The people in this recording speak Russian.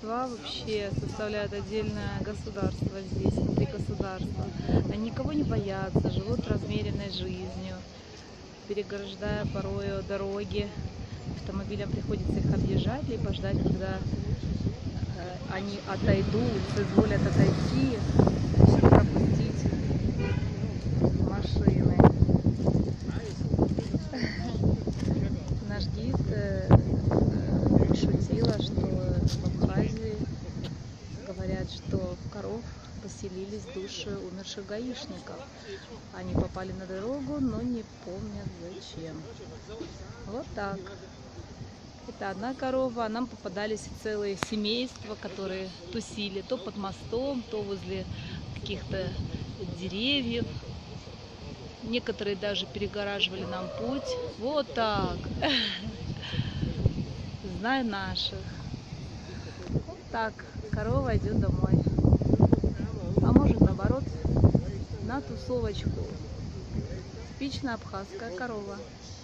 существа вообще составляют отдельное государство здесь, внутри государства. Они никого не боятся, живут размеренной жизнью, переграждая порою дороги. Автомобилям приходится их объезжать, либо ждать, когда они отойдут, соизволят отойти, чтобы пропустить машины. Наш гид шутила, что в Абхазии говорят, что в коров поселились души умерших гаишников. Они попали на дорогу, но не помнят зачем. Вот так. Это одна корова, а нам попадались целые семейства, которые тусили то под мостом, то возле каких-то деревьев. Некоторые даже перегораживали нам путь. Вот так. Знаю наших. Вот так. Корова идет домой. А может, наоборот, на тусовочку. Типичная абхазская корова.